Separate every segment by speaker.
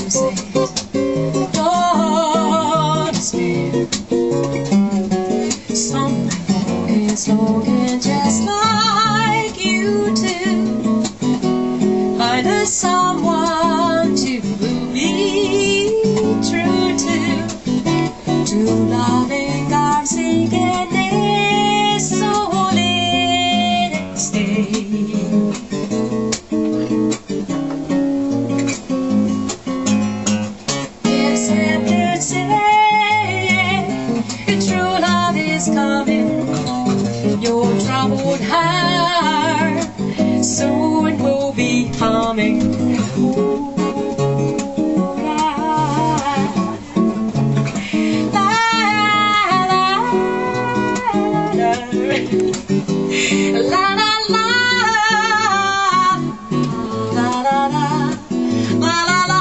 Speaker 1: say, don't despair. Someone is longing just like you do. Find us someone to be true to. True loving arms seeking this soul in its stay. True love is coming, your troubled heart soon will be humming. Ooh, la, la, la, la, la, la, la, la, la, la, la, la.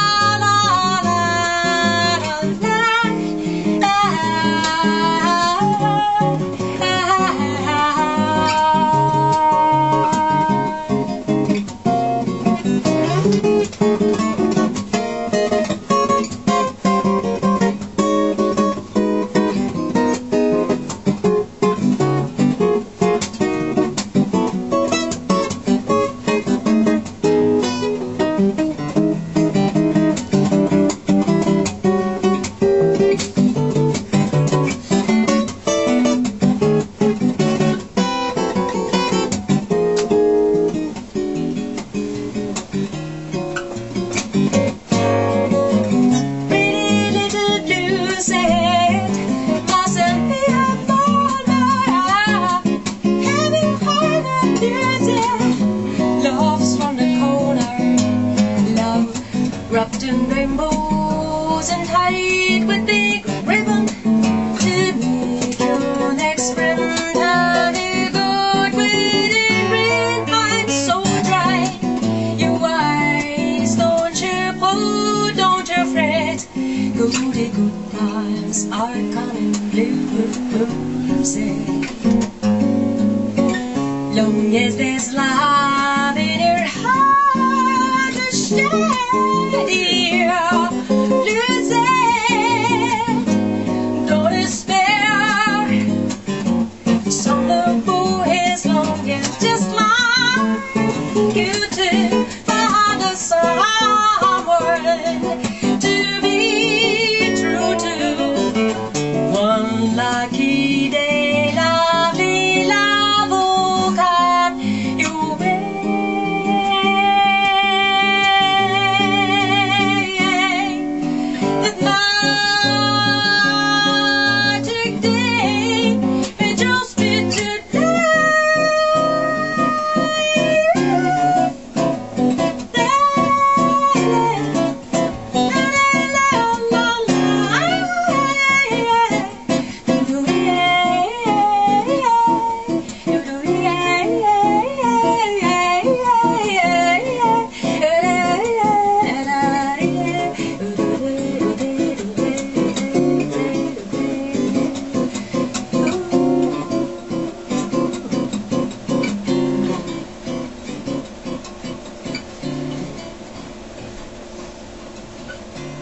Speaker 1: Love's from the corner, love wrapped in rainbows and tied with big ribbon to meet your next friend. Have you good with it, rain vine so dry? Your eyes don't you pull, don't you fret. Goody good times are coming, blue say. Long as there's love in your heart to share, lose it, don't despair. Some who is longing just like you do, find a someone to be true to. One lucky day, lovely love will come your way. The